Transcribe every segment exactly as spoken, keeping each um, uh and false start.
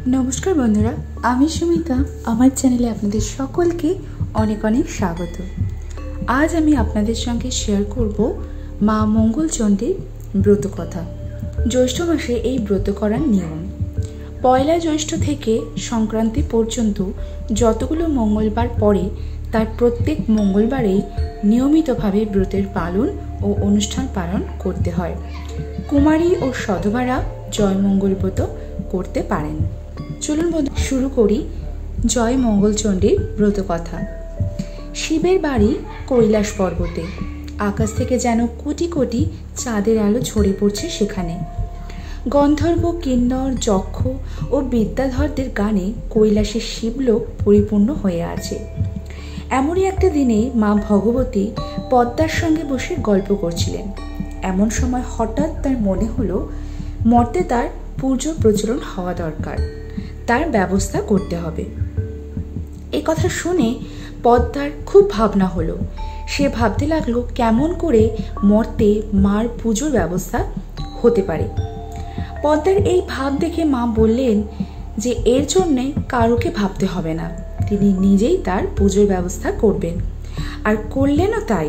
नमस्कार बंधुरा, आमी सुमिता आमार चैनेले आपनादेर सकलके अनेक अनेक स्वागत। आज आमी आपनादेर संगे शेयर करब मा मंगलचंडीर व्रत कथा। ज्यैष्ठ मासे एई व्रत करार नियम पयला ज्यैष्ठ थेके संक्रांति पर्यन्त যতগুলো मंगलबार पड़े तार प्रत्येक मंगलबारेই नियमितभावे व्रतेर पालन और अनुष्ठान पालन करते हय। कुमारी और सधबारा जयमंगल व्रत करते पारेन। चलुन बंधु शुरू करी जय मंगलचंडीर व्रत कथा। शिवेर बाड़ी कैलाश पर्वते, आकाश थेके जेन कोटी कोटी चाँदेर आलो झरे पड़छे सेखाने। गंधर्व, किन्नर, यक्ष और विद्याधरदेर गाने कैलाशेर शिवलोक परिपूर्ण हये आछे। एमनई एकटा दिने मा भगवती पद्मार संगे बसे गल्प करछिलेन। एमन समय हठात् तार मने हलो मर्ते तार पूजो प्रचलन हवा दरकार, तार व्यवस्था करते हबे। ए कथा शुने पद्मार खूब भावना हलो। से भाबते लागलो केमन करे मर्ते मार पूजोर व्यवस्था होते पारे। पद्मार এই भाव देखे मा बोललेन जे एर जन्य कारोके भाबते हबे ना, तिनि निजेई तार पूजोर व्यवस्था करबेन। आर करलेनও ताई।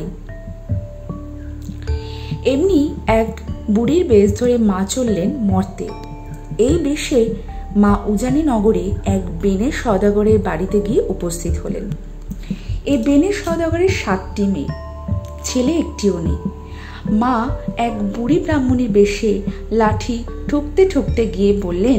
एमनी एक बुड़ीर बेश धरे मा चललेन मर्ते। এই বেশে মা উজানি নগরে এক বেনের সওদাগরের বাড়িতে গিয়ে উপস্থিত হলেন। এই বেনের সওদাগরের সাতটি মেয়ে, ছেলে একটিও নেই। মা এক বুড়ি ব্রাহ্মণীর বেশে লাঠি ঠুকতে ঠুকতে গিয়ে বললেন,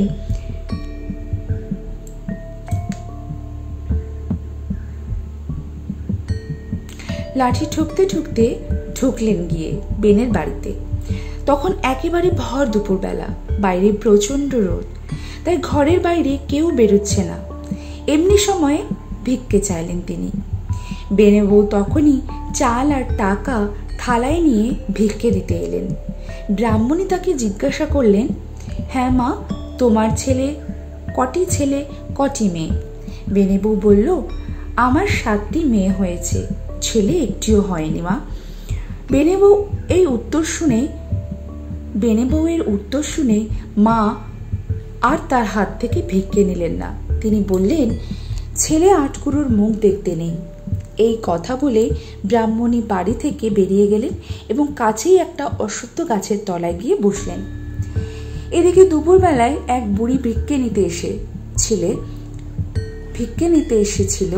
লাঠি ঠুকতে ঠুকতে ঢুকলেন গিয়ে বেনের বাড়িতে। তখন একেবারে ভর দুপুর বেলা, বাইরে প্রচন্ড রোদ, তাই ঘরের বাইরে কেউ বেরোচ্ছে না। এমনি সময়ে ভিক্ষে চাইলেন তিনি। বেনে বউ তখনই চাল আর টাকা থালায় নিয়ে ভিক্ষে দিতে এলেন। ব্রাহ্মণী তাকে জিজ্ঞাসা করলেন, হ্যাঁ মা, তোমার ছেলে কটি ছেলে কটি মেয়ে? বেনে বউ বলল, আমার সাতটি মেয়ে হয়েছে, ছেলে একটিও হয়নি মা। বেনে বউ এই উত্তর শুনে বেনে বউয়ের উত্তর শুনে মা আর তার হাত থেকে ভিক্ষে নিলেন না। তিনি বললেন, ছেলে আটকুড়োর মুখ দেখতে নেই। এই কথা বলে ব্রাহ্মণী বাড়ি থেকে বেরিয়ে গেলেন এবং কাছেই একটা অশ্বত্থ গাছের তলায় গিয়ে বসলেন। এদিকে দুপুরবেলায় এক বুড়ি ভিক্ষে নিতে এসে ছেলে ভিক্ষে নিতে এসেছিল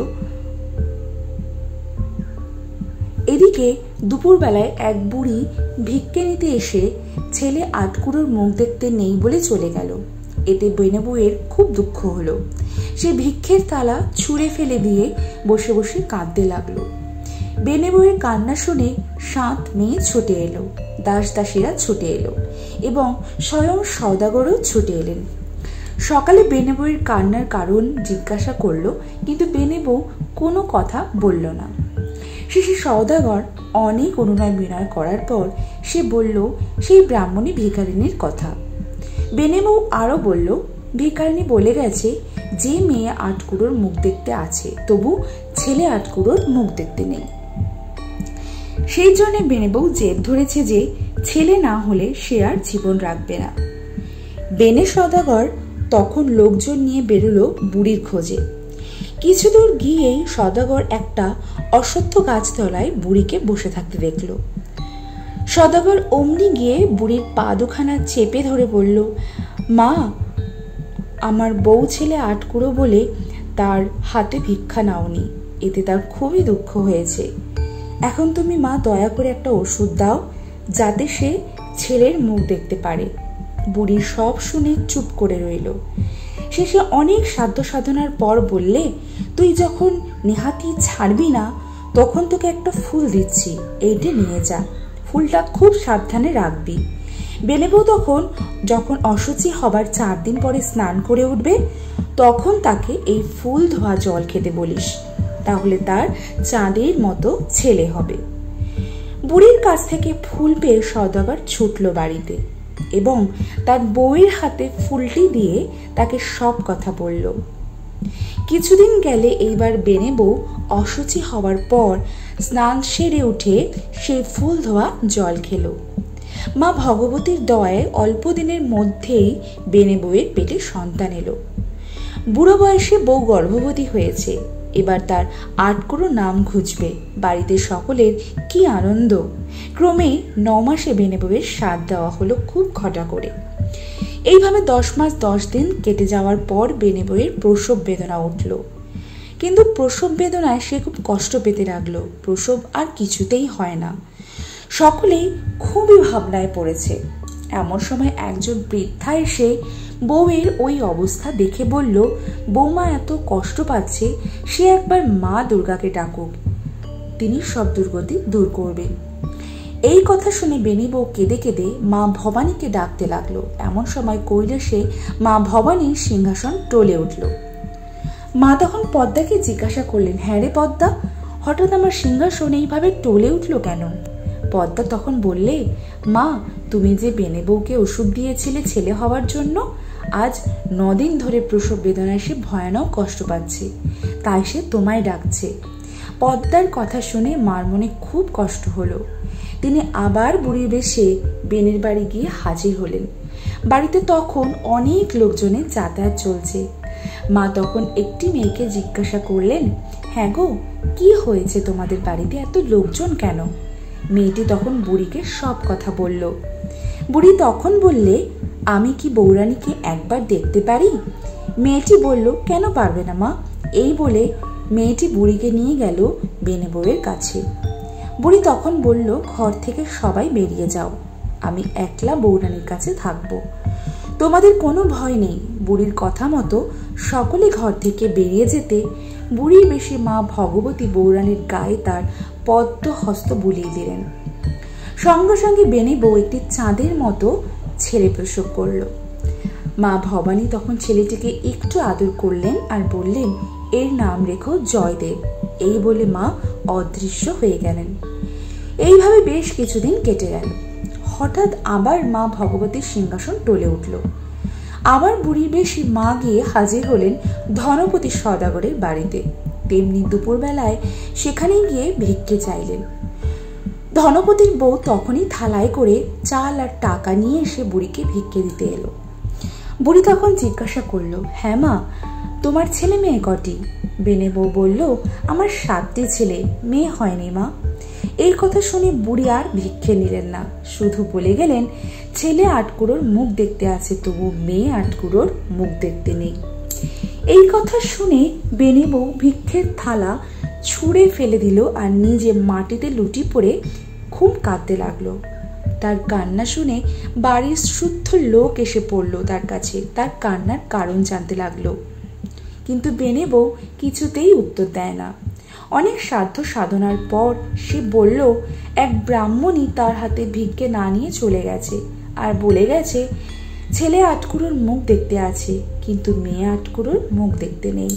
এদিকে দুপুরবেলায় এক বুড়ি ভিক্ষে নিতে এসে ছেলে আটকুড়োর মুখ দেখতে নেই বলে চলে গেল। এতে বেনে বউয়ের খুব দুঃখ হলো। সে ভিক্ষের থালা ছুঁড়ে ফেলে দিয়ে বসে বসে কাঁদতে লাগলো। বেনে বউয়ের কান্না শুনে সাত মেয়ে ছুটে এলো, দাস দাসীরা ছুটে এলো এবং স্বয়ং সওদাগরও ছুটে এলেন। সকালে বেনে বউয়ের কান্নার কারণ জিজ্ঞাসা করলো, কিন্তু বেনে বউ কোনো কথা বলল না। শেষে সওদাগর অনেক অনুনয় বিনয় করার পর সে বলল সেই ব্রাহ্মণী ভিখারিনীর কথা। বেনে বউ আরো বলল, ভিখারিনী বলে গেছে যে মেয়ে আটকুড়োর মুখ দেখতে আছে, তবু ছেলে আটকুড়োর মুখ দেখতে নেই। সেই জন্য বেনে বউ জেদ ধরেছে যে ছেলে না হলে সে আর জীবন রাখবে না। বেনে সওদাগর তখন লোকজন নিয়ে বেরোলো বুড়ির খোঁজে। কিছু দূর গিয়েই সওদাগর একটা অশ্বত্থ গাছতলায় বুড়িকে বসে থাকতে দেখল। সওদাগর অমনি গিয়ে বুড়ির পা দুখানা চেপে ধরে বলল, মা, আমার বউ ছেলে আটকুড়ো বলে তার হাতে ভিক্ষা নাওনি, এতে তার খুবই দুঃখ হয়েছে। এখন তুমি মা দয়া করে একটা ওষুধ দাও, যাতে সে ছেলের মুখ দেখতে পারে। বুড়ি সব শুনে চুপ করে রইল। শেষে অনেক সাধ্য সাধনার পর বললে, তুই যখন নেহাতি ছাড়বি না, তখন তোকে একটা ফুল দিচ্ছি, এইটা নিয়ে যা, ফুলটা খুব সাবধানে রাখবি। বেনে বউ তখন যখন অশুচি হবার চার দিন পরে স্নান করে উঠবে, তখন তাকে এই ফুল ধোয়া জল খেতে বলিস, তাহলে তার চাঁদের মতো ছেলে হবে। বুড়ির কাছ থেকে ফুল পেয়ে সওদাগর ছুটল বাড়িতে এবং তার বউয়ের হাতে ফুলটি দিয়ে তাকে সব কথা বলল। কিছুদিন গেলে এইবার বেনে বউ অশুচি হওয়ার পর স্নান সেরে উঠে সে ফুল ধোয়া জল খেল। মা ভগবতীর দয়ায় অল্প দিনের মধ্যেই বেনে বউয়ের পেটে সন্তান এলো। বুড়ো বয়সে বউ গর্ভবতী হয়েছে, এবার তার আটকুড়ো নাম ঘুচবে। বাড়িতে সকলের কি আনন্দ। ক্রমে ন মাসে বেনে বউয়ের সাধ দেওয়া হলো খুব ঘটা করে। এইভাবে দশ মাস দশ দিন কেটে যাওয়ার পর বেনে বউয়ের প্রসব বেদনা উঠল। কিন্তু প্রসব বেদনায় সে খুব কষ্ট পেতে লাগলো। প্রসব আর কিছুতেই হয় না। সকলেই খুবই ভাবনায় পড়েছে। এমন সময় একজন বৃদ্ধা এসে বউয়ের ওই অবস্থা দেখে বলল, বৌমা এত কষ্ট পাচ্ছে, সে একবার মা দুর্গাকে ডাকুক, তিনি সব দুর্গতি দূর করবেন। এই কথা শুনে বেনি বউ কেঁদে কেঁদে মা ভবানীকে ডাকতে লাগলো। এমন সময় কৈলাসে মা ভবানীর সিংহাসন টলে উঠল। মা তখন পদ্মাকে জিজ্ঞাসা করলেন, হ্যাঁ রে পদ্মা, হঠাৎ আমার সিংহাসন এইভাবে টলে উঠল কেন? পদ্মা তখন বললে, মা তুমি যে বেনে বউকে ওষুধ দিয়েছিলে ছেলে হওয়ার জন্য, আজ নদিন ধরে প্রসব বেদনায় সে ভয়ানক কষ্ট পাচ্ছে, তাই সে তোমায় ডাকছে। পদ্মার কথা শুনে মার মনে খুব কষ্ট হলো। তিনি আবার বুড়ির বেশে বেনের বাড়ি গিয়ে হাজির হলেন। বাড়িতে তখন অনেক লোকজনের যাতায়াত চলছে। মা তখন একটি মেয়েকে জিজ্ঞাসা করলেন, হ্যাঁ গো, কি হয়েছে তোমাদের বাড়িতে এত লোকজন কেন? মেয়েটি তখন বুড়িকে সব কথা বলল। বুড়ি তখন বললে, আমি কি বৌরানীকে একবার দেখতে পারি? মেয়েটি বলল, কেন পারবে না মা? এই বলে মেয়েটি বুড়িকে নিয়ে গেল বেনে বউয়ের কাছে। বুড়ি তখন বলল, ঘর থেকে সবাই বেরিয়ে যাও, আমি একলা বৌরানীর কাছে থাকবো, তোমাদের কোনো ভয় নেই। বুড়ির কথা মতো সকলে ঘর থেকে বেরিয়ে যেতে বুড়ির বেশি মা ভগবতী বৌরানীর গায়ে তার পদ্ম হস্ত বুলিয়ে দিলেন। সঙ্গে সঙ্গে বেনে বউ একটি চাঁদের মতো ছেলে প্রসব করল। মা ভবানী তখন ছেলেটিকে একটু আদর করলেন আর বললেন, এর নাম রেখো জয়দেব। এই বলে মা অদৃশ্য হয়ে গেলেন। এইভাবে বেশ কিছুদিন কেটে গেল। হঠাৎ আবার মা ভগবতীর সিংহাসন টলে উঠল। আবার বুড়ির বেশি মা গিয়ে হাজির হলেন ধনপতি সওদাগরের বাড়িতে। তেমনি দুপুরবেলায় সেখানে গিয়ে ভিক্ষে চাইলেন। ধনপতির বউ তখনই থালায় করে চাল আর টাকা নিয়ে এসে বুড়িকে ভিক্ষে দিতে এলো। বুড়ি তখন জিজ্ঞাসা করলো, হ্যাঁ মা, তোমার ছেলে মেয়ে কটি? বেনে বউ বলল, আমার সাতটি ছেলে, মেয়ে হয়নি মা। এই কথা শুনে বুড়ি আর ভিক্ষে নিলেন না, শুধু বলে গেলেন, ছেলে আটকুড়োর মুখ দেখতে আছে, তবু মেয়ে আটকুড়োর মুখ দেখতে নেই। এই কথা শুনে বেনে বউ ভিক্ষের থালা ছুঁড়ে ফেলে দিল আর নিজে মাটিতে লুটি পড়ে খুব কাঁদতে লাগলো। তার কান্না শুনে বাড়ির শুদ্ধ লোক এসে পড়ল তার কাছে, তার কান্নার কারণ জানতে লাগলো। কিন্তু বেনে বউ কিছুতেই উত্তর দেয় না। অনেক সাধ্য সাধনার পর সে বলল, এক ব্রাহ্মণী তার হাতে ভিক্ষে না নিয়ে চলে গেছে আর বলে গেছে, ছেলে আটকুড়োর মুখ দেখতে আছে, কিন্তু মেয়ে আটকুড়োর মুখ দেখতে নেই।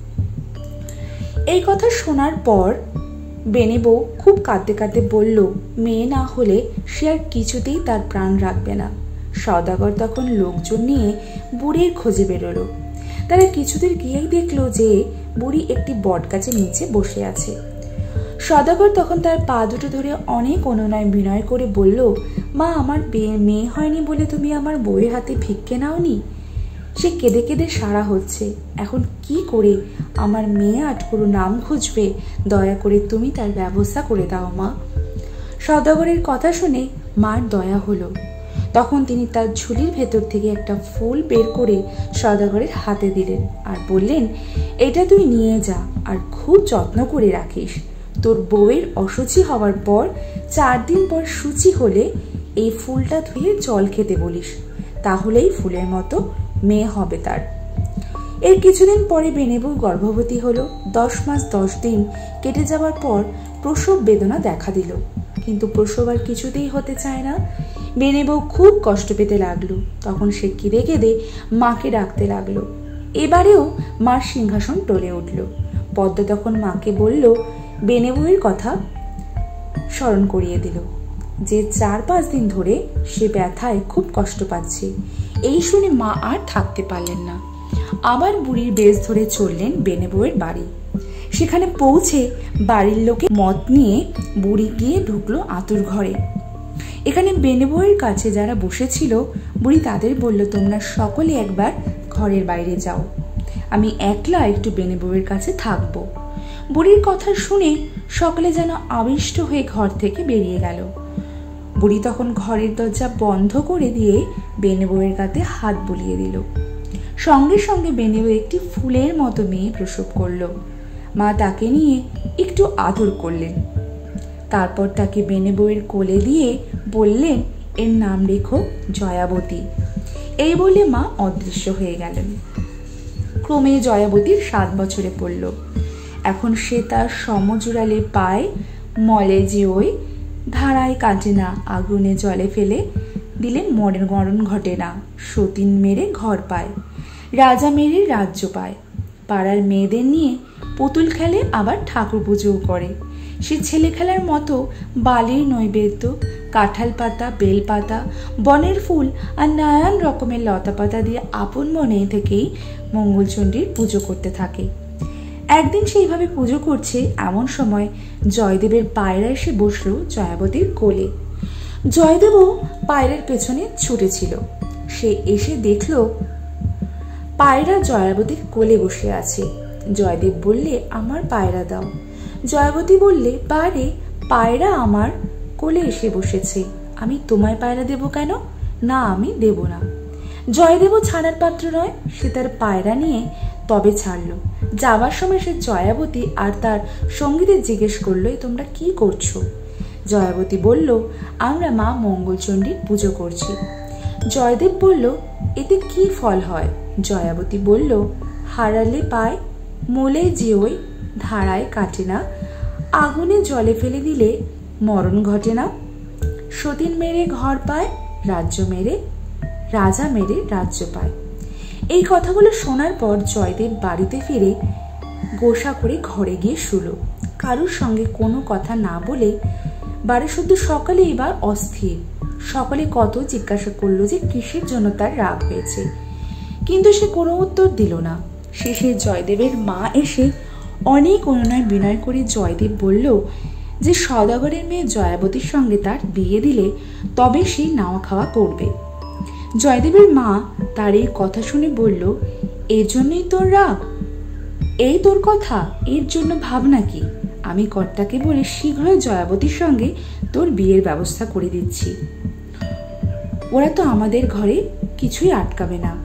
এই কথা শোনার পর বেনে বউ খুব কাঁদতে কাঁদতে বলল, মেয়ে না হলে সে আর কিছুতেই তার প্রাণ রাখবে না। সওদাগর তখন লোকজন নিয়ে বুড়ির খোঁজে বেরোলো। তারা কিছুদূর গিয়েই দেখলো যে বুড়ি একটি বটগাছের নিচে বসে আছে। সওদাগর তখন তার পা দুটো ধরে অনেক অনুনয় বিনয় করে বলল, মা, আমার মেয়ে হয়নি বলে তুমি আমার বউয়ের হাতে ভিক্ষে নাওনি? সে কেঁদে কেঁদে সারা হচ্ছে, এখন কি করে আমার মেয়ে আটকুড়ো নাম খুঁজবে? দয়া করে তুমি তার ব্যবস্থা করে দাও মা। সওদাগরের কথা শুনে মার দয়া হলো। তখন তিনি তার ঝুলির ভেতর থেকে একটা ফুল বের করে সওদাগরের হাতে দিলেন আর বললেন, এটা তুই নিয়ে যা আর খুব যত্ন করে রাখিস। তোর বউয়ের অসুচি হওয়ার পর চার দিন পর সূচি হলে এই ফুলটা ধুয়ে জল খেতে বলিস, তাহলেই ফুলের মতো মেয়ে হবে তার। এর কিছুদিন পরে বেনে বউ গর্ভবতী হলো। দশ মাস দশ দিন কেটে যাওয়ার পর প্রসব বেদনা দেখা দিল, কিন্তু প্রসব আর কিছুতেই হতে চায় না। বেনে বউ খুব কষ্ট পেতে লাগলো। তখন সে কেঁদে কেঁদে মাকে ডাকতে লাগলো। এবারেও মার সিংহাসন টলে উঠল। পদ্মা তখন মাকে বলল, বেনে বউয়ের কথা স্মরণ করিয়ে দিল যে চার পাঁচ দিন ধরে সে ব্যথায় খুব কষ্ট পাচ্ছে। এই শুনে মা আর থাকতে পারলেন না। আবার বুড়ির বেশ ধরে চললেন বেনে বউয়ের বাড়ি। সেখানে পৌঁছে বাড়ির লোকে মত নিয়ে বুড়ি গিয়ে ঢুকলো আতুর ঘরে। এখানে বেনে বউয়ের কাছে যারা বসেছিল বুড়ি তাদের বলল, তোমরা সকলে একবার ঘরের বাইরে যাও। আমি একলা একটু বেনে বউয়ের কাছে থাকবো। বুড়ির কথা শুনে সকলে যেন আবিষ্ট হয়ে ঘর থেকে বেরিয়ে গেল। বুড়ি তখন ঘরের দরজা বন্ধ করে দিয়ে বেনে বউয়ের কাছে হাত বুলিয়ে দিল। সঙ্গে সঙ্গে বেনে বউ একটি ফুলের মতো মেয়ে প্রসব করলো। মা তাকে নিয়ে একটু আদর করলেন। তারপর তাকে বেনে বউয়ের কোলে দিয়ে বললেন, এর নাম রেখো জয়াবতী। এই বলে মা অদৃশ্য হয়ে গেলেন। ক্রমে জয়াবতীর সাত বছরে পড়ল। এখন সে তার সমজুড়ালে পায় মলে যে ওই ধারায় কাটে না, আগুনে জলে ফেলে দিলে মরণ মরণ ঘটে না, সতীন মেরে ঘর পায়, রাজা মেরে রাজ্য পায়, পাড়ার মেয়েদের নিয়ে পুতুল খেলে, আবার ঠাকুর পুজোও করে। সে ছেলে খেলার মতো বালির নৈবেদ্য, কাঁঠাল পাতা, বেল পাতা, বনের ফুল আর নানান রকমের লতা পাতা দিয়ে আপন মনে থেকেই মঙ্গলচণ্ডীর পুজো করতে থাকে। একদিন সেইভাবে পুজো করছে, এমন সময় জয়দেবের পায়রা এসে বসল জয়াবতীর কোলে। জয়দেবও পায়রার পেছনে ছুটেছিল। সে এসে দেখল পায়রা জয়াবতীর কোলে বসে আছে। জয়দেব বললে, আমার পায়রা দাও। জয়াবতী বললে, বারে, পায়রা আমার কোলে এসে বসেছে, আমি তোমায় পায়রা দেব কেন? না, আমি দেব না। জয়দেবও ছাড়ার পাত্র নয়। সে তার পায়রা নিয়ে তবে ছাড়ল। যাবার সময় সে জয়াবতী আর তার সঙ্গীদের জিজ্ঞেস করলো, তোমরা কি করছো? জয়াবতী বলল, আমরা মা মঙ্গলচণ্ডীর পুজো করছি। জয়দেব বলল, এতে কি ফল হয়? জয়াবতী বলল, হারালে পায়, মোলে যে ওই ধারায় কাটে না, আগুনে জলে ফেলে দিলে মরণ ঘটে না, সতীন মেরে ঘর পায়, রাজ্য মেরে রাজা মেরে রাজ্য পায়। এই কথাগুলো শোনার পর জয়দেব বাড়িতে ফিরে গোসা করে ঘরে গিয়ে শুল। কারুর সঙ্গে কোনো কথা না বলে বাড়ি শুদ্ধ সকালে এবার অস্থির। সকলে কত জিজ্ঞাসা করলো যে কিসের জন্য তার রাগ হয়েছে, কিন্তু সে কোনো উত্তর দিল না। শেষে জয়দেবের মা এসে অনেক অনুনয় বিনয় করে জয়দেব বলল যে সওদাগরের মেয়ে জয়াবতীর সঙ্গে তার বিয়ে দিলে তবে সে নাওয়া খাওয়া করবে। জয়দেবের মা তার এই কথা শুনে বলল, এর জন্যই তোর রাগ? এই তোর কথা? এর জন্য ভাবনা কি? আমি কর্তাকে বলে শীঘ্রই জয়াবতীর সঙ্গে তোর বিয়ের ব্যবস্থা করে দিচ্ছি। ওরা তো আমাদের ঘরে কিছুই আটকাবে না।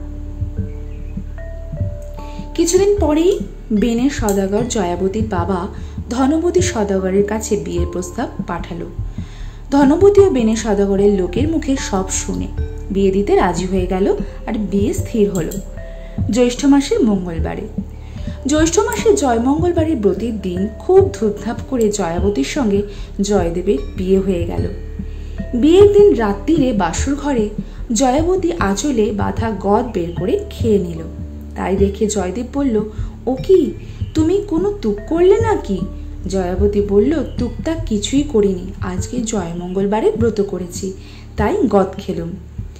কিছুদিন পরেই বেনের সওদাগর জয়াবতীর বাবা ধনবতী সওদাগরের কাছে বিয়ের প্রস্তাব পাঠালো। ধনবতী ও বেনের সওদাগরের লোকের মুখে সব শুনে বিয়ে দিতে রাজি হয়ে গেল। আর বিয়ে স্থির হলো জ্যৈষ্ঠ মাসের মঙ্গলবারে। জ্যৈষ্ঠ মাসে জয় মঙ্গলবারের ব্রতের দিন খুব ধুমধাম করে জয়াবতীর সঙ্গে জয়দেবের বিয়ে হয়ে গেল। বিয়ের দিন রাত্রিরে বাসর ঘরে জয়াবতী আঁচলে বাঁধা গদ বের করে খেয়ে নিল। তাই দেখে জয়দেব বলল, ও কি, তুমি কোনো তুক করলে নাকি? জয়াবতী বলল, তুকতা কিছুই করিনি, আজকে জয় মঙ্গলবারে ব্রত করেছি, তাই গদ খেলুম।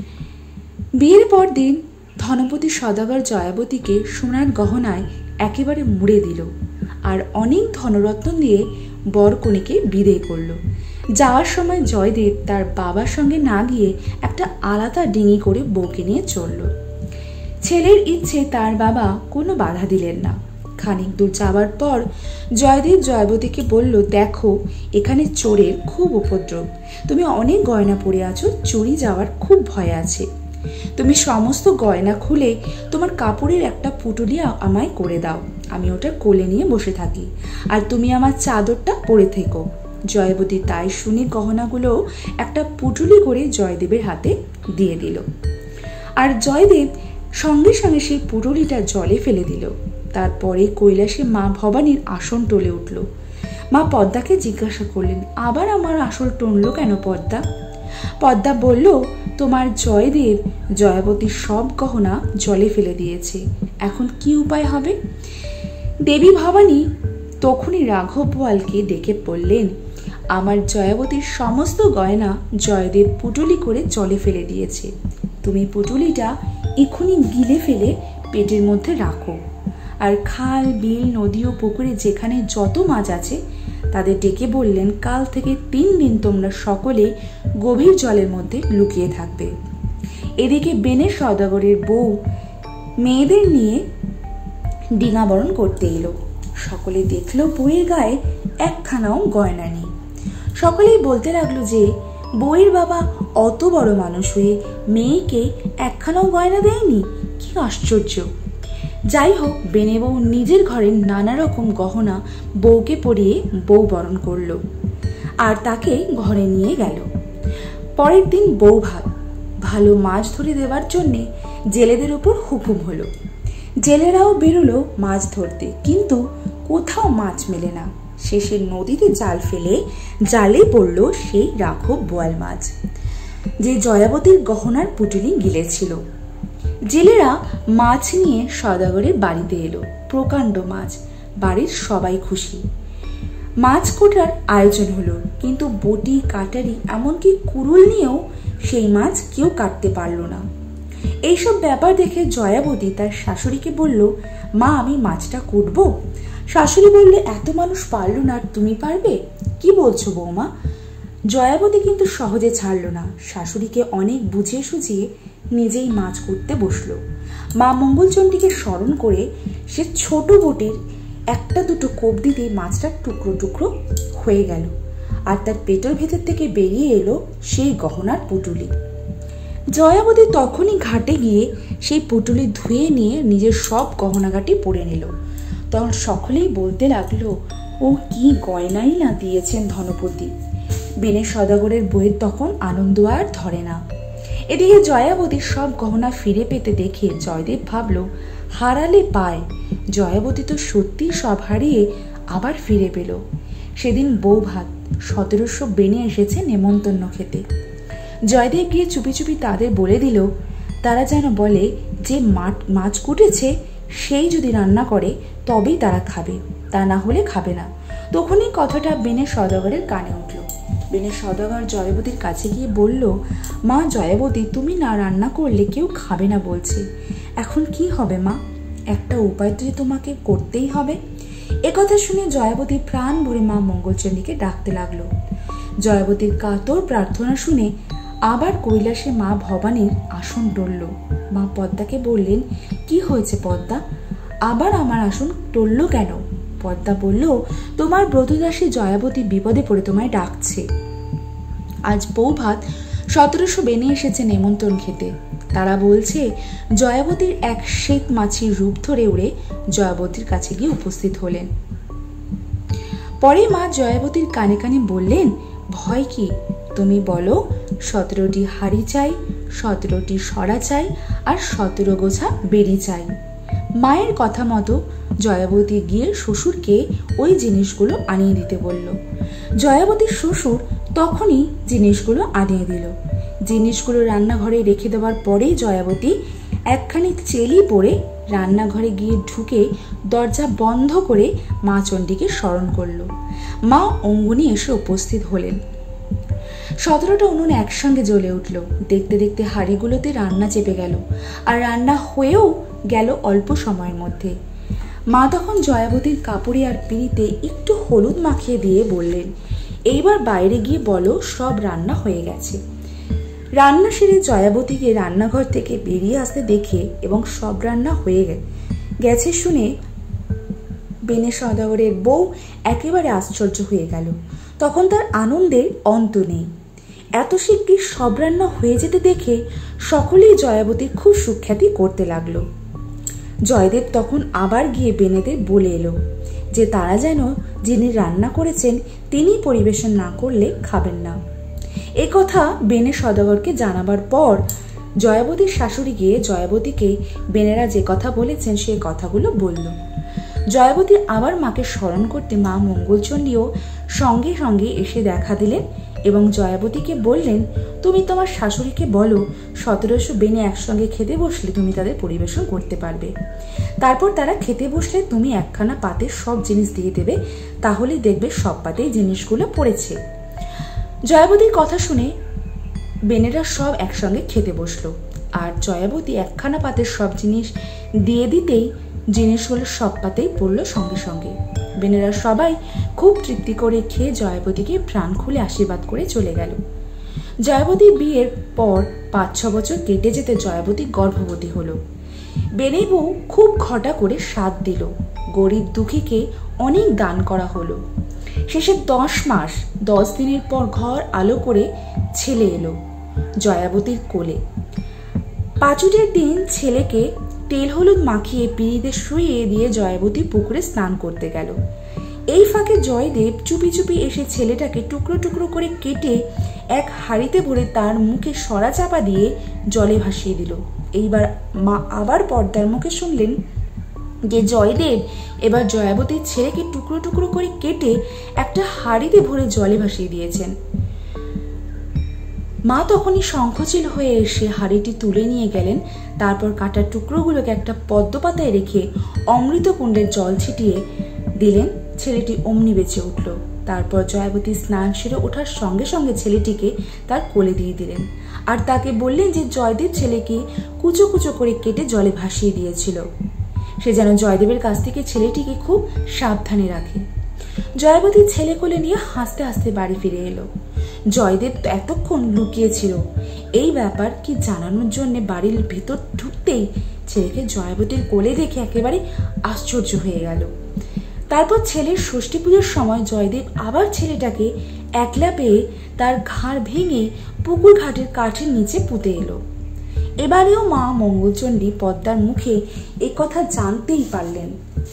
বিয়ের পর দিন ধনপতি সওদাগর জয়াবতীকে সোনার গহনায় একেবারে মুড়ে দিল আর অনেক ধনরত্ন দিয়ে বরকনেকে বিদায় করল। যাওয়ার সময় জয়দেব তার বাবার সঙ্গে না গিয়ে একটা আলাদা ডিঙি করে বউকে নিয়ে চলল। ছেলের ইচ্ছে তার বাবা কোনো বাধা দিলেন না। খানিক দূর যাবার পর জয়দেব জয়াবতীকে বলল, দেখো এখানে চোরের খুব উপদ্রব, তুমি অনেক গয়না পরে আছো, চুরি যাওয়ার খুব ভয় আছে। তুমি সমস্ত গয়না খুলে তোমার কাপড়ের একটা পুটুলি আমায় করে দাও, আমি ওটা কোলে নিয়ে বসে থাকি, আর তুমি আমার চাদরটা পরে থেকো। জয়াবতী তাই শুনে গহনাগুলো একটা পুটুলি করে জয়দেবের হাতে দিয়ে দিল। আর জয়দেব সঙ্গে সঙ্গে সেই পুটুলিটা জলে ফেলে দিল। তারপরে কৈলাসে মা ভবানীর আসন টলে উঠল। মা পদ্মাকে জিজ্ঞাসা করলেন, আবার আমার আসল টনল কেন পদ্মা? পদ্মা বলল, তোমার জয়দেব জয়াবতীর সব গহনা জলে ফেলে দিয়েছে, এখন কি উপায় হবে? দেবী ভবানী তখনই রাঘব বোয়ালকে ডেকে বললেন, আমার জয়াবতীর সমস্ত গয়না জয়দেব পুটুলি করে জলে ফেলে দিয়েছে, তুমি পুটুলিটা এখনই গিলে ফেলে পেটের মধ্যে রাখো, আর খাল বিল নদী ও পুকুরে যেখানে যত মাছ আছে তাদের ডেকে বললেন, কাল থেকে তিন দিন তোমরা সকলে গভীর জলের মধ্যে লুকিয়ে থাকবে। এদিকে বেনের সওদাগরের বউ মেয়েদের নিয়ে ডিঙাবরণ করতে এলো। সকলে দেখলো বউয়ের গায়ে একখানাও গয়না নেই। সকলেই বলতে লাগলো যে বউয়ের বাবা অত বড় মানুষ হয়ে মেয়েকে একখানাও গয়না দেয়নি, কি আশ্চর্য। যাই হোক, বেনে বউ নিজের ঘরের নানা রকম গহনা বউকে পরিয়ে বউ বরণ করলো আর তাকে ঘরে নিয়ে গেল। পরের দিন বউ ভাত ভালো মাছ ধরে দেওয়ার জন্যে জেলেদের উপর হুকুম হলো। জেলেরাও বেরোলো মাছ ধরতে, কিন্তু কোথাও মাছ মেলে না। শেষে নদীতে জাল ফেলে জালে পড়ল সেই রাঘব বোয়াল মাছ, যে জয়াবতীর গহনার পুটুলি গিলেছিল। জেলেরা মাছ নিয়ে সওদাগরের বাড়িতে এলো। প্রকাণ্ড মাছ, বাড়ির সবাই খুশি। মাছ কোটার আয়োজন হলো, কিন্তু বটি কাটারি এমনকি কুড়ুল নিয়েও সেই মাছ কেউ কাটতে পারল না। এইসব ব্যাপার দেখে জয়াবতী তার শাশুড়িকে বলল, মা আমি মাছটা কুটবো। শাশুড়ি বললে, এত মানুষ পারলো না, তুমি পারবে? কি বলছো বৌমা? জয়াবতী কিন্তু সহজে ছাড়ল না। শাশুড়িকে অনেক বুঝিয়ে সুঝিয়ে নিজেই মাছ কুটতে বসলো। মা মঙ্গলচণ্ডীকে স্মরণ করে সে ছোট বটির একটা দুটো কোপ দিতে মাছটা টুকরো টুকরো হয়ে গেল, আর তার পেটের ভেতর থেকে বেরিয়ে এলো সেই গহনার পুটুলি। জয়াবতী তখনই ঘাটে গিয়ে সেই পুটুলি ধুয়ে নিয়ে নিজের সব গহনাগাটি পরে নিল। তখন সকলেই বলতে লাগলো, ও কি গয়নাই না দিয়েছেন ধনপতি। বেনে সওদাগরের বইয়ের তখন আনন্দ আর ধরে না। এদিকে জয়াবতীর সব গহনা ফিরে পেতে দেখে জয়দেব ভাবল, হারালে পায়, জয়াবতী তো সত্যি সব হারিয়ে আবার ফিরে পেল। সেদিন বউ ভাত সতেরোশো বেনে এসেছে নেমন্তন্ন খেতে। জয়দেব গিয়ে চুপি চুপি তাদের বলে দিল, তারা যেন বলে যে মাছ কুটেছে সেই যদি রান্না করে তবেই তারা খাবে, তা না হলে খাবে না। তখনই কথাটা বেনে সওদাগরের কানে উঠল। বেনে সওদাগর জয়াবতীর কাছে গিয়ে বলল, মা জয়াবতী, তুমি না রান্না করলে কেউ খাবে না বলছে, এখন কি হবে মা? একটা উপায় তো তোমাকে করতেই হবে। একথা শুনে জয়াবতী প্রাণ ভরে মা মঙ্গলচণ্ডীকে ডাকতে লাগলো। জয়াবতীর কাতর প্রার্থনা শুনে আবার কৈলাসে মা ভবানীর আসন টলল। মা পদ্মাকে বললেন, কি হয়েছে পদ্মা, আবার আমার আসন টলল কেন? পদ্মা বলল, তোমার ব্রতদাসী জয়াবতী বিপদে পড়ে তোমায় ডাকছে। আজ বউ ভাত সতেরোশো বেনে এসেছে নেমন্তন্ন খেতে। তারা বলছে জয়াবতীর এক শ্বেত মাছির রূপ ধরে উড়ে জয়াবতীর কাছে গিয়ে উপস্থিত হলেন। পরে মা জয়াবতীর কানে কানে বললেন, ভয় কি? তুমি বলো, সতেরোটি হাড়ি চাই, সতেরোটি সরা চাই, আর সতেরো গোছা বেরি চাই। মায়ের কথা মতো জয়াবতী গিয়ে শ্বশুরকে ওই জিনিসগুলো আনিয়ে দিতে বলল। জয়াবতীর শ্বশুর তখনই জিনিসগুলো আনিয়ে দিল। জিনিসগুলো রান্নাঘরে রেখে দেওয়ার পরেই জয়াবতী একখানি চেলি পরে রান্নাঘরে গিয়ে ঢুকে দরজা বন্ধ করে মা চণ্ডীকে স্মরণ করল। মা অঙ্গনে এসে উপস্থিত হলেন। সতেরোটা উনুন একসঙ্গে জ্বলে উঠল। দেখতে দেখতে হাঁড়িগুলোতে রান্না চেপে গেল, আর রান্না হয়েও গেল অল্প সময়ের মধ্যে। মা তখন জয়াবতীর কাপড়ে আর পিঁড়িতে একটু হলুদ মাখিয়ে দিয়ে বললেন, এইবার বাইরে গিয়ে বলো সব রান্না হয়ে গেছে। রান্না সেরে জয়াবতীকে রান্নাঘর থেকে বেরিয়ে আসতে দেখে এবং সব রান্না হয়ে গেছে শুনে বেনে সওদাগরের বউ একেবারে আশ্চর্য হয়ে গেল। তখন তার আনন্দের অন্ত নেই। এত শিগগির সব রান্না হয়ে যেতে দেখে সকলেই জয়াবতীর খুব সুখ্যাতি করতে লাগলো। জয়দেব তখন আবার গিয়ে বেনেদের বলে এলো যে তারা যেন যিনি রান্না করেছেন তিনি পরিবেশন না করলে খাবেন না। এ কথা বেনে সওদাগরকে জানাবার পর জয়াবতীর শাশুড়ি গিয়ে জয়াবতীকে বেনেরা যে কথা বলেছেন সে কথাগুলো বলল। জয়াবতী আবার মাকে স্মরণ করতে মা মঙ্গলচণ্ডীও সঙ্গে সঙ্গে এসে দেখা দিলেন এবং জয়াবতীকে বললেন, তুমি তোমার শাশুড়িকে বলো সতেরোশো বেনে একসঙ্গে খেতে বসলে তুমি তাদের পরিবেশন করতে পারবে। তারপর তারা খেতে বসলে তুমি একখানা পাতে সব জিনিস দিয়ে দেবে, তাহলেই দেখবে সব পাতেই জিনিসগুলো পড়েছে। জয়াবতীর কথা শুনে বেনেরা সব একসঙ্গে খেতে বসলো, আর জয়াবতী একখানা পাতের সব জিনিস দিয়ে দিতেই জিনিসগুলো সব পাতেই পড়লো সঙ্গে সঙ্গে। বেনেরা সবাই খুব তৃপ্তি করে খেয়ে জয়াবতীকে প্রাণ খুলে আশীর্বাদ করে চলে গেল। জয়াবতীর বিয়ের পর পাঁচ ছ বছর কেটে যেতে জয়াবতী গর্ভবতী হলো। বেনে বউ খুব ঘটা করে সাধ দিল। গরিব দুঃখীকে অনেক দান করা হলো। শেষে দশ মাস দশ দিনের পর ঘর আলো করে ছেলে এলো জয়াবতীর কোলে। পাঁচুটের দিন ছেলেকে তেল হলুদ মাখিয়ে পিঁড়িতে শুইয়ে দিয়ে জয়াবতী পুকুরে স্নান করতে গেল। এই ফাঁকে জয়দেব চুপি চুপি এসে ছেলেটাকে টুকরো টুকরো করে কেটে এক হাঁড়িতে ভরে তার মুখে সরা চাপা দিয়ে জলে ভাসিয়ে দিল। এইবার মা আবার পর্দার মুখে শুনলেন যে জয়দেব এবার জয়াবতীর ছেলেকে টুকরো টুকরো করে কেটে একটা হাঁড়িতে ভরে জলে ভাসিয়ে দিয়েছেন। মা তখনই শঙ্খচিল হয়ে এসে হাঁড়িটি তুলে নিয়ে গেলেন। তারপর কাটার টুকরোগুলোকে একটা পদ্ম পাতায় রেখে অমৃত কুণ্ডের জল ছিটিয়ে দিলেন। ছেলেটি অমনি বেঁচে উঠল। তারপর জয়াবতী স্নান সেরে ওঠার সঙ্গে সঙ্গে ছেলেটিকে তার কোলে দিয়ে দিলেন আর তাকে বললেন যে জয়দেব ছেলেকে কুচো কুচো করে কেটে জলে ভাসিয়ে দিয়েছিল। সে যেন জয়দেবের কাছ থেকে ছেলেটিকে খুব সাবধানে রাখে। জয়াবতী ছেলে কোলে নিয়ে হাসতে হাসতে বাড়ি ফিরে এলো। জয়দেব এতক্ষণ লুকিয়েছিল এই ব্যাপার কি জানানোর জন্য বাড়ির ভেতর ঢুকতেই ছেলেকে জয়াবতীর কোলে দেখে একেবারে আশ্চর্য হয়ে গেল। তারপর ছেলের ষষ্ঠী পুজোর সময় জয়দেব আবার ছেলেটাকে একলা পেয়ে তার ঘাড় ভেঙে পুকুর ঘাটের কাঠের নিচে পুঁতে এলো। এবারেও মা মঙ্গলচণ্ডী পদ্মার মুখে এই কথা জানতেই পারলেন।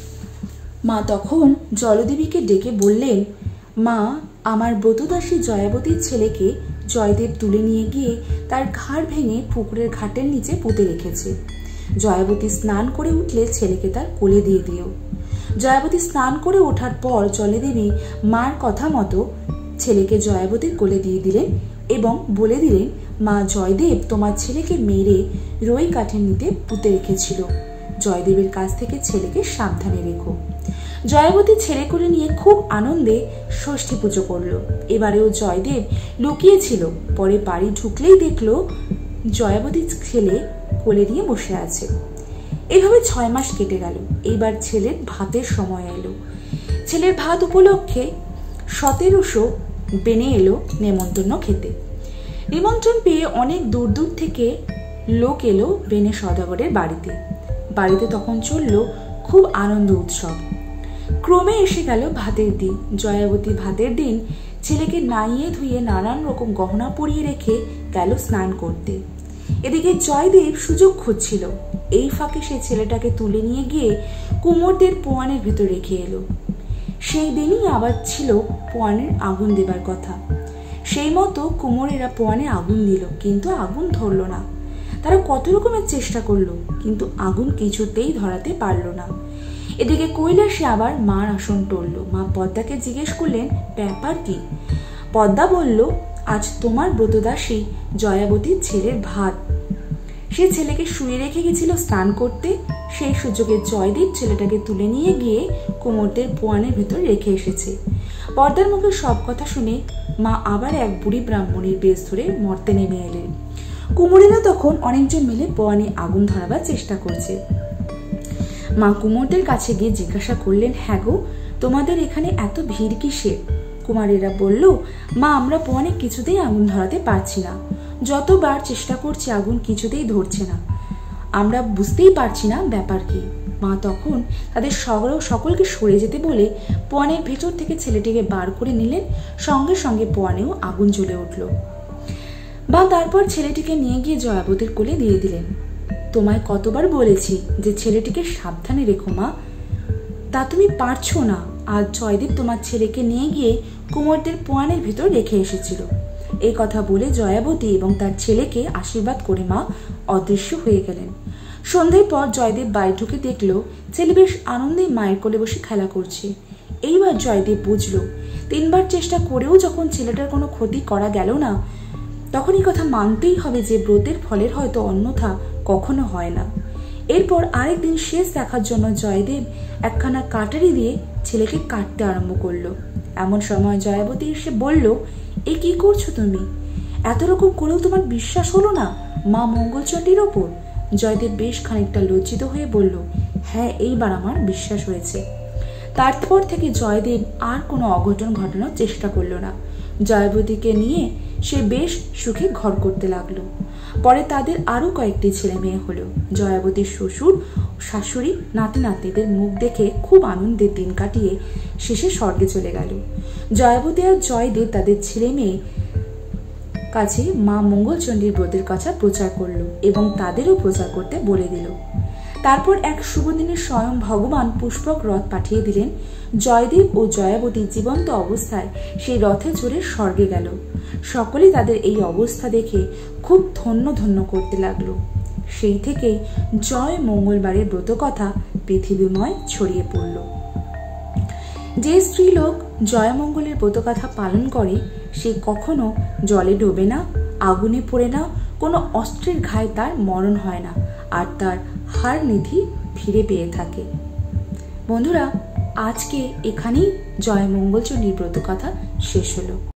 মা তখন জলদেবীকে ডেকে বললেন, মা, আমার ব্রতদাসী জয়াবতীর ছেলেকে জয়দেব তুলে নিয়ে গিয়ে তার ঘাড় ভেঙে পুকুরের ঘাটের নিচে পুঁতে রেখেছে। জয়াবতী স্নান করে উঠলে ছেলেকে তার কোলে দিয়ে দিও। জয়াবতী স্নান করে ওঠার পর জলদেবী মার কথা মতো ছেলেকে জয়াবতীর কোলে দিয়ে দিলেন এবং বলে দিলেন, মা, জয়দেব তোমার ছেলেকে মেরে রই কাঠের নিচে পুঁতে রেখেছিল। জয়দেবের কাছ থেকে ছেলেকে সাবধানে রেখো। জয়াবতী ছেলে কোলে নিয়ে খুব আনন্দে ষষ্ঠী পুজো করলো। এবারেও জয়দেব লুকিয়েছিল। পরে বাড়ি ঢুকলেই দেখলো জয়াবতী ছেলে কোলে নিয়ে বসে আছে। এভাবে ছয় মাস কেটে গেল। এইবার ছেলের ভাতের সময় এলো। ছেলের ভাত উপলক্ষে সতেরোশো বেনে এলো নেমন্তন্ন খেতে। নিমন্ত্রণ পেয়ে অনেক দূর দূর থেকে লোক এলো বেনে সদাগরের বাড়িতে। বাড়িতে তখন চলল খুব আনন্দ উৎসব। ক্রমে এসে গেল ভাতের দিন। জয়াবতী ভাতের দিন ছেলেকে নাইয়ে ধুয়ে নানান রকম গহনা পরিয়ে রেখে গেল স্নান করতে। এদিকে জয়দেব সুযোগ খুঁজছিল। এই ফাঁকে সে ছেলেটাকে তুলে নিয়ে গিয়ে কুমোরদের পোয়ানের ভিতর রেখে এলো। সেই দিনই আবার ছিল পোয়ানের আগুন দেবার কথা। সেই মতো কুমোরেরা পোয়ানে আগুন দিল, কিন্তু আগুন ধরল না। তারা কত রকমের চেষ্টা করলো, কিন্তু আগুন কিছুতেই ধরাতে পারলো না। এদিকে কৈলাসে আবার মার আসন টলল। মা পদ্মাকে জিজ্ঞেস করলেন, ব্যাপার কি? পদ্মা বলল, আজ তোমার ব্রতদাসী জয়াবতীর ছেলের ভাত। সে ছেলেকে শুয়ে রেখে গেছিল স্নান করতে। সেই সুযোগে জয়দেব ছেলেটাকে তুলে নিয়ে গিয়ে কুমোরদের পোয়ানের ভিতর রেখে এসেছে। পর্দার মুখে সব কথা শুনে মা আবার এক বুড়ি ব্রাহ্মণের বেশ ধরে মর্তে নেমে এলেন। কুমোরেরা তখন অনেকজন মিলে পোয়ানে আগুন ধরাবার চেষ্টা করছে। মা কুমোরদের কাছে গিয়ে জিজ্ঞাসা করলেন, হ্যাঁ গো, তোমাদের এখানে এত ভিড় কিসের? কুমারীরা বলল, মা, আমরা পোয়ানে কিছুতেই আগুন ধরাতে পারছি না। যতবার চেষ্টা করছি আগুন কিছুতেই ধরছে না। আমরা বুঝতেই পারছি না ব্যাপার কি। মা তখন তাদের সকলকে সরে যেতে বলে পোয়ানের ভেতর থেকে ছেলেটিকে বার করে নিলেন। সঙ্গে সঙ্গে পোয়ানেও আগুন জ্বলে উঠল। বা তারপর ছেলেটিকে নিয়ে গিয়ে জয়াবতীর কোলে দিয়ে দিলেন। তোমায় কতবার বলেছি যে ছেলেটিকে সাবধানে রেখো মা, তা তুমি পারছো না। আজ জয়দেব তোমার ছেলেকে নিয়ে গিয়ে কুমোরদের পোয়ানের ভিতর রেখে এসেছিল। এই কথা বলে জয়াবতী এবং তার ছেলেকে আশীর্বাদ করে মা অদৃশ্য হয়ে গেলেন। সন্ধ্যের পর জয়দেব বাড়ি ঢুকে দেখলো ছেলে বেশ আনন্দে মায়ের কোলে বসে খেলা করছে। এইবার জয়দেব বুঝলো তিনবার চেষ্টা করেও যখন ছেলেটার কোনো ক্ষতি করা গেল না, তখন এই কথা মানতেই হবে যে ব্রতের ফলের হয়তো অন্যথা কখনো হয় না। এরপর আরেকদিন শেষ দেখার জন্য জয়দেব একখানা কাটারি দিয়ে ছেলেকে কাটতে আরম্ভ করলো। এমন সময় জয়াবতী এসে বলল, এ কি করছো তুমি? এত রকম করেও তোমার বিশ্বাস হলো না মা মঙ্গলচণ্ডীর ওপর? জয়দেব বেশ খানিকটা লজ্জিত হয়ে বলল, হ্যাঁ, এইবার আমার বিশ্বাস হয়েছে। তারপর থেকে জয়দেব আর কোনো অঘটন ঘটানোর চেষ্টা করলো না। জয়াবতীকে নিয়ে সে বেশ সুখে ঘর করতে লাগলো। পরে তাদের আরো কয়েকটি ছেলে মেয়ে হলো। জয়াবতীর শ্বশুর শাশুড়ি নাতি নাতনিদের মুখ দেখে খুব আনন্দের দিন কাটিয়ে শেষে স্বর্গে চলে গেল। জয়াবতী আর জয়দেব তাদের ছেলে মেয়ে কাছে মা মঙ্গলচণ্ডীর ব্রতের কথা প্রচার করলো এবং তাদেরও প্রচার করতে বলে দিল। তারপর এক শুভ দিনে স্বয়ং ভগবান পুষ্পক রথ পাঠিয়ে দিলেন। জয়দেব ও জয়াবতী জীবন্ত অবস্থায় সেই রথে চড়ে স্বর্গে গেল। সকলেই তাদের এই অবস্থা দেখে খুব ধন্য ধন্য করতে লাগলো। সেই থেকেই জয় মঙ্গলবারের ব্রত কথা পৃথিবীময় ছড়িয়ে পড়ল। যে স্ত্রীলোক জয়মঙ্গলের ব্রতকথা পালন করে সে কখনো জলে ডোবে না, আগুনে পড়ে না, কোনো অস্ত্রের ঘায়ে তার মরণ হয় না, আর তার হার নিধি ফিরে পেয়ে থাকে। বন্ধুরা, আজকে এখানেই জয়মঙ্গলচণ্ডীর ব্রতকথা শেষ হলো।